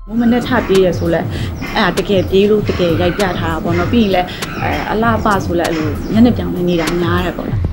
မနဲ့ထပြေးရဆိုလဲအဲ့တကယ်ပြေးလို့တကယ်ရိုက်ပြထားတာပေါ့နော်ပြီးရင်လည်းအလားအပဆိုလဲအဲ့လိုညနေပြောင်းနေနေတာများတယ်ပေါ့နော်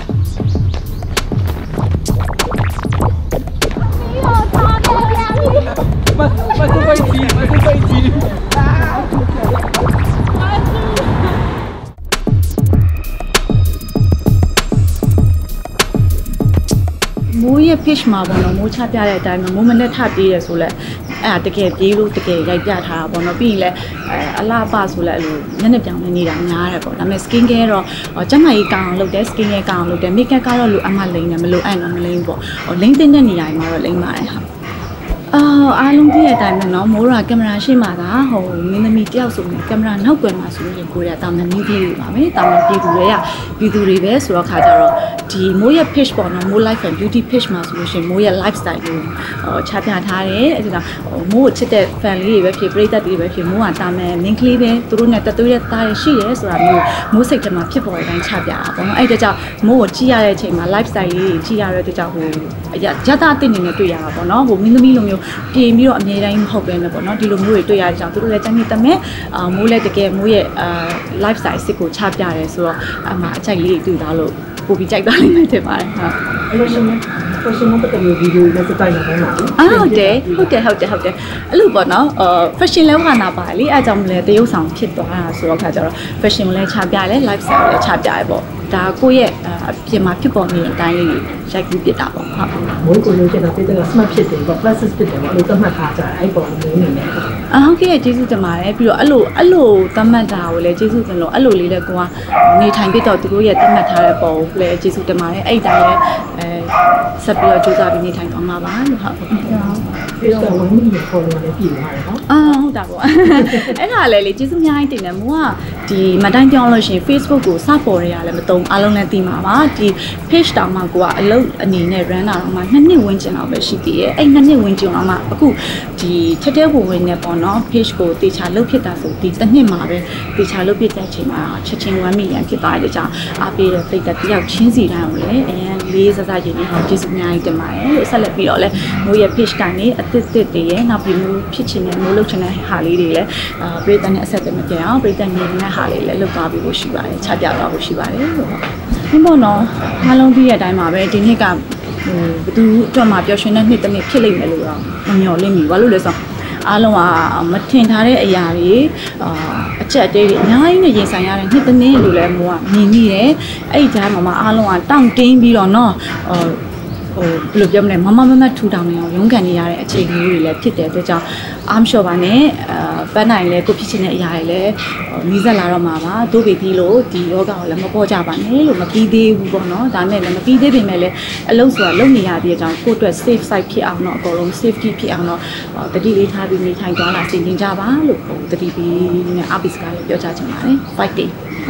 မိုးရဲ့ pitch မှာပေါ့နော်မိုးချပြတဲ့အတိုင်းမိုးမနဲ့ထပြေးရဆိုလဲအဲ့တကယ်ပြေးလို့တကယ်ရိုက်ပြထားတာပေါ့နော်ပြီးရင်လည်းအလားအပဆိုလဲအဲ့လိုညနေပြောင်းနေနေတာများတယ်ပေါ့ဒါပေမဲ့ skin care တော့ကျမကြီးကောင်းအောင်လုပ်တယ် skin care ကောင်းအောင်လုပ်တယ် makeup ကတော့လိုအမှလိမ့်တယ်မလိုအပ်တော့မလိမ့်ဘူးပေါ့လိမ့်တဲ့နေရာမှာတော့လိမ့်ပါတယ်ဟာအားလုံးပြည့်တဲ့အတိုင်းပဲเนาะမိုးရာကင်မရာရှိမှာကဟိုမင်းသမီးတယောက်ဆိုရင်ကင်မရာနောက်ကွယ်မှာဆိုရင်ကိုရတာမင်းကြီးတွေပါမယ်တာမန်ပြည်သူတွေပဲဆိုတော့ခါကြတော့ဒီမိုးရဲ့ page ပေါ့နော်မိုး life and beauty page မှာဆိုလို့ရှိရင်မိုးရဲ့ lifestyle ကိုချပြထားတယ်အဲ့ဒါမိုးကိုချစ်တဲ့ fan လေးတွေပဲဖြစ်ပရိသတ်တွေပဲဖြစ်မိုးကတာမန်မင်းကလေးပဲသူတို့နဲ့တသွေးတဲ့သားရရှိရဲဆိုတာမျိုးမိုးစိတ်ထဲမှာဖြစ်ပေါ်တဲ့အတိုင်းချပြတာပေါ့နော်အဲ့ဒါကြောင့်မိုးကိုကြည့်ရတဲ့အချိန်မှာ lifestyle လေးတွေကြည့်ရတဲ့အတွက်ကြောင့်ဟိုရသအသစ်နေနဲ့တွေ့ရတာပေါ့နော်ဟိုမင်းသမီးလိုမျိုးပြေးပြီးတော့အမြဲတမ်းမဟုတ်ပဲနဲ့ပေါ့နော်ဒီလိုမျိုးတွေတွေ့ရတဲ့ကြောင့်သူတို့လည်းတမ်းတမဲ့မိုးလည်းတကယ်မိုးရဲ့lifestyle စစ်ကိုချပြတယ်ဆိုတော့အမှအချိုက်လေးတွေတွေ့သားလို့ပိုပြီးကြိုက်သွားလိမ့်မယ်ထင်ပါတယ်ဟုတ်အဲ့လိုရှင်မပတ်တဲ့ဗီဒီယိုနဲ့စတိုင်နေမှာဟုတ်တယ်အဲ့လိုပေါ့နော် fashion လဲဝါနာပါလေအဲ့ကြောင့်မလဲတရုပ်ဆောင်ဖြစ်သွားတာဆိုတော့ခါကျတော့ fashion ကိုလည်းချပြလဲ lifestyle ကိုလည်းချပြရပေါ့ဒါကိုယ့်ရဲ့အပြင်မှာဖြစ်ပေါ်နေတဲ့အတိုင်းလေးရိုက်ကူးပြတာပေါ့ဟုတ်မိုးကိုလို့ကျတော့ပြည်သူက smart ဖြစ်တယ်ပေါ့ plus ဖြစ်တယ်ပေါ့အဲ့လိုသတ်မှတ်ထားကြအဲ့ပေါ်မိုးနေတယ်ဟုတ်ကဲ့ကျေးဇူးတင်ပါတယ်ပြီးတော့အဲ့လိုသတ်မှတ်တာကိုလည်းကျေးဇူးတင်လို့အဲ့လိုလေးလည်းကိုကနေထိုင်ပြတော့သူတို့ရဲ့သတ်မှတ်ထားတဲ့ပုံကိုလည်းကျေးဇူးတင်ပါတယ်အဲ့တိုင်းလည်းဆက်ပြီးတော့ကြိုးစားပြီးနေထိုင်သွားမှာပါလို့ဟုတ်ပြီးတော့ဝင်းမီရဲ့ follower လည်းပြည်သွားတယ်နော်ဟုတ်တာပေါ့အဲ့ဒါလည်းလေကျေးဇူးအများကြီးတင်တယ်မိုးကဒီမတိုင်းပြောင်းလို့ရှိရင် Facebook ကိုစပေါ်ရရလည်းမတုံအားလုံးလည်းသိမှာပါဒီ page တောင်မှကိုကအလုပ်အနေနဲ့ run တာတော့မှ2နှစ်ဝန်းကျင်လောက်ပဲရှိသေးရဲ့အဲ့2နှစ်ဝန်းကျင်တော့မှအခုဒီထက်တဲ့ဝင်နေပေါ့နော် page ကိုတေချာလုပ်ဖြစ်တာဆိုဒီတစ်နှစ်မှာပဲတေချာလုပ်ဖြစ်တဲ့အချိန်မှာချက်ချင်း1 million ဖြစ်သွားတဲ့ကြောင့်အားပေးတဲ့ဖိတ်တဲ့တယောက်ချင်းစီတိုင်းကိုလည်းအရင်လေးစစချင်းနဲ့ကျေးဇူးအများကြီးတင်ပါတယ်လို့ဆက်လက်ပြီးတော့လည်းမိုးရဲ့ page ကနေအသစ်တွေရဲ့နောက်ပြီးမိုးဖြစ်ချင်တဲ့မိုးလုပ်ချင်တဲ့ဟာလေးတွေလည်းပရိသတ်နဲ့အဆက်အသွယ်မပြတ်အောင်ပရိသတ်နေတဲ့ဟာလေးလည်းလုပ်သွားပြီးဖို့ရှိပါတယ်ချပြသွားဖို့ရှိပါတယ်လို့ဒီပေါ့နော်အားလုံးပြီးတဲ့အတိုင်းမှာပဲဒီနှစ်ကဘသူအတွက်မှပျော်ရွှင်တဲ့နှစ်တစ်နှစ်ဖြစ်လိမ့်မယ်လို့တော့မမျှော်လင့်မိဘာလို့လဲဆိုတော့အားလုံးကမထင်ထားတဲ့အရာတွေအချက်အသေးတွေအများကြီးနဲ့ရင်ဆိုင်ရတဲ့နှစ်တစ်နှစ်လို့လည်းမိုးကမြင်မိတယ်အဲ့ဒီကြားမှာအားလုံးကတောင့်တင်းပြီးတော့နော်ဟိုဘယ်လိုပြောမလဲမထူထောင်နေအောင်ရုန်းကန်နေရတဲ့အခြေအနေတွေလည်းဖြစ်တဲ့အတွက်ကြောင့်အားမလျှော့ပါနဲ့ပန်းနိုင်လဲကိုဖြစ်ချင်တဲ့အရာတွေလည်းနီးစပ်လာတော့မှာပါတို့ပြီးလို့ဒီယောဂကိုလည်းမပေါ်ကြပါနဲ့လို့မပြီးသေးဘူးပေါ့နော်ဒါနဲ့လည်းမပြီးသေးပေမဲ့လည်းအလုပ်ဆိုတာလုပ်နေရတဲ့အကြောင်းကိုယ့်အတွက် safe side ဖြစ်အောင်တော့အကုန်လုံး safety ဖြစ်အောင်တော့တတိလေးထားပြီးနေထိုင်သွားလာဆင်ခြင်ကြပါလို့တတိပြီးနဲ့အပိစကားလေးပြောချချင်ပါတယ် fight day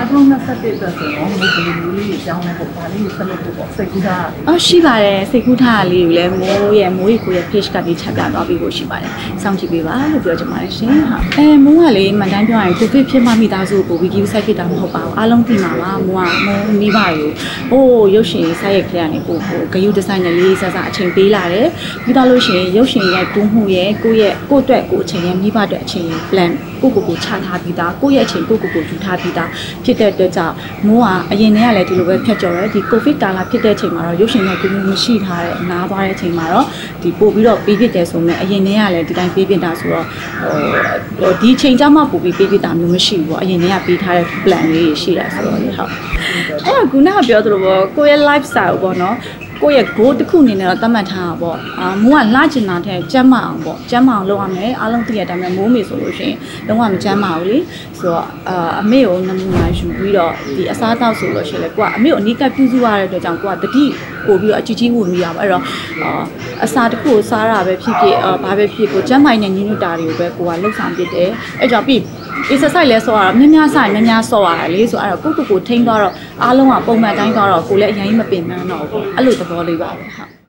2021ဆိုတော့မိုးကလေးလေးကြောင်းနေပေါ့ဒါလေးကိုဆက်လုပ်ဖို့ပေါ့စိတ်ကူးထားရှိပါတယ်စိတ်ကူးထားတာလေးကိုလည်းမိုးကိုရဲ့ page ကနေချက်ပြသွားပြီးဖို့ရှိပါတယ်စောင့်ကြည့်ပေးပါလို့ပြောချင်ပါတယ်ရှင်ဟုတ်မိုးကလေမန်တိုင်းပြောရရင်ကိုဗစ်ဖြစ်မှမိသားစုကို wiki site ဖြစ်တာမဟုတ်ပါဘူးအားလုံးသိမှာပါမိုးမိဘတွေကိုရုပ်ရှင်စိုက်ရိုက်ခရက်ကနေပို့ဂယုဒီဇိုင်းနဲ့လေးစားစားအချိန်ပေးလာတယ်ပြီးတော့လို့ရှိရင်ရုပ်ရှင်ရိုက်တူးမှုရဲ့ကိုအတွက်ကိုအချိန်ရဲ့မိဘအတွက်အချိန် plan ကိုချထားပြီးသားကိုရဲ့အချိန်ကိုယူထားပြီးသားဖြစ်တဲ့အတွက်ကြောင့်မိုးကအရင်တည်းကလည်းဒီလိုပဲဖြတ်ကျော်တယ်ဒီကိုဗစ်ကာလဖြစ်တဲ့အချိန်မှာတော့ရုပ်ရှင်ရိုက်တူးမှုမရှိထားတဲ့နားသွားတဲ့အချိန်မှာတော့ဒီပို့ပြီးတော့ပေးဖြစ်တယ်ဆိုရင်အရင်တည်းကလည်းဒီတိုင်းပေးဖြစ်တာဆိုတော့ဒီအချိန်ကြောင့်မှပို့ပြီးပေးဖြစ်တာမျိုးမရှိဘူးပေါ့အရင်တည်းကပေးထားတဲ့ plan လေးရှိတာဆိုတော့လေဟုတ်အဲ့ကခုနကပြောသလိုပေါ့ကိုရဲ့ lifestyle ပေါ့နော်ကိုယ့်ရဲ့ goal တစ်ခုအနေနဲ့တော့သတ်မှတ်ထားတာပေါ့မိုးကလှကျင်တာတဲ့ကျမ်းမအောင်ပေါ့ကျမ်းမအောင်လုပ်ရမယ်အားလုံးသိတဲ့အတိုင်းပဲမိုးမေဆိုလို့ရှိရင်လုံးဝမကျမ်းမအောင်လေဆိုတော့အမေကိုနမူနာယူပြီးတော့ဒီအစားတောက်ဆိုလို့ရှိရင်လေကိုကအမေကိုအနီးကပ်ပြုစုရတဲ့အတွက်ကြောင့်ကိုကတတိပို့ပြီးတော့အကြီးဝင်ပြီးရပါအဲ့တော့အစာတစ်ခုကိုစားတာပဲဖြစ်ဖြစ်ဘာပဲဖြစ်ကိုကျမ်းမိုင်နဲ့ညှိညွတ်တာတွေကိုပဲကိုကလှုပ်ဆောင်ဖြစ်တယ်အဲ့ကြောင့်ပြီး exercise လဲဆော့ရတော့များဆိုင်များဆော့ရတယ်လေဆိုအဲ့တော့ကိုထိန်းသွားတော့အားလုံးကပုံမှန်တိုင်းသွားတော့ကိုလည်းအရင်မပင်ပန်းတော့ဘူးအဲ့လိုသဘောလေးပါပဲဟုတ်